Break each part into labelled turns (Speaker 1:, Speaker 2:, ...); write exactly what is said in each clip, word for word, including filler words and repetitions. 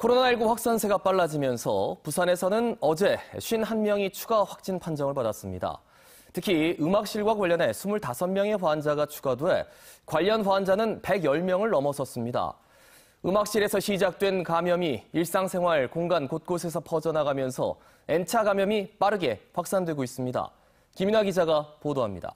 Speaker 1: 코로나십구 확산세가 빨라지면서 부산에서는 어제 오십일 명이 추가 확진 판정을 받았습니다. 특히 음악실과 관련해 이십오 명의 환자가 추가돼 관련 환자는 백십 명을 넘어섰습니다. 음악실에서 시작된 감염이 일상생활 공간 곳곳에서 퍼져나가면서 N차 감염이 빠르게 확산되고 있습니다. 김인아 기자가 보도합니다.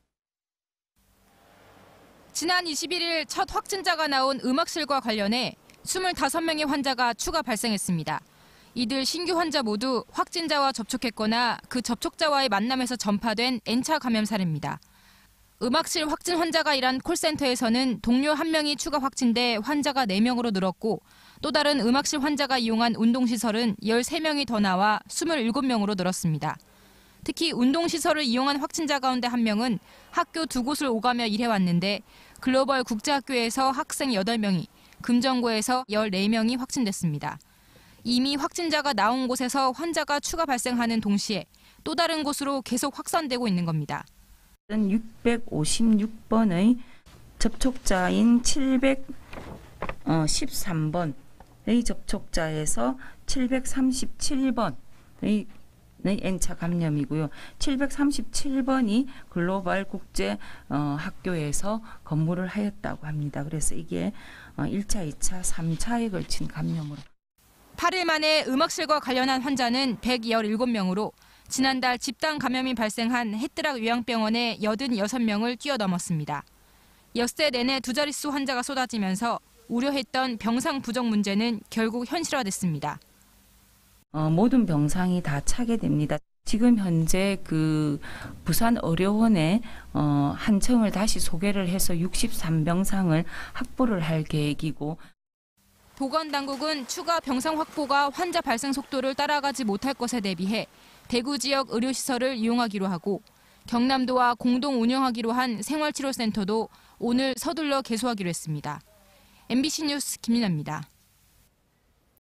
Speaker 2: 지난 이십일일 첫 확진자가 나온 음악실과 관련해 이십오 명의 환자가 추가 발생했습니다. 이들 신규 환자 모두 확진자와 접촉했거나 그 접촉자와의 만남에서 전파된 N차 감염 사례입니다. 음악실 확진 환자가 일한 콜센터에서는 동료 한 명이 추가 확진돼 환자가 네 명으로 늘었고 또 다른 음악실 환자가 이용한 운동시설은 십삼 명이 더 나와 이십칠 명으로 늘었습니다. 특히 운동시설을 이용한 확진자 가운데 한 명은 학교 두 곳을 오가며 일해왔는데 글로벌 국제학교에서 학생 여덟 명이, 금정고에서 열네 명이 확진됐습니다. 이미 확진자가 나온 곳에서 환자가 추가 발생하는 동시에 또 다른 곳으로 계속 확산되고 있는 겁니다.
Speaker 3: 육백오십육 번의 접촉자인 칠백십삼 번의 접촉자에서 칠백삼십칠 번의 N차 감염이고요. 칠백삼십칠 번이 글로벌 국제 학교에서 근무를 하였다고 합니다. 그래서 이게 일 차, 이 차, 삼 차에 걸친 감염으로.
Speaker 2: 팔일 만에 음악실과 관련한 환자는 백십칠 명으로 지난달 집단 감염이 발생한 헤트락 요양병원의 팔십육 명을 뛰어넘었습니다. 엿새 내내 두 자릿수 환자가 쏟아지면서 우려했던 병상 부족 문제는 결국 현실화됐습니다.
Speaker 3: 어, 모든 병상이 다 차게 됩니다. 지금 현재 그 부산 의료원에 어, 한 층을 다시 소개를 해서 육십삼 병상을 확보를 할 계획이고.
Speaker 2: 보건당국은 추가 병상 확보가 환자 발생 속도를 따라가지 못할 것에 대비해 대구 지역 의료시설을 이용하기로 하고 경남도와 공동 운영하기로 한 생활치료센터도 오늘 서둘러 개소하기로 했습니다. 엠비씨 뉴스 김민아입니다.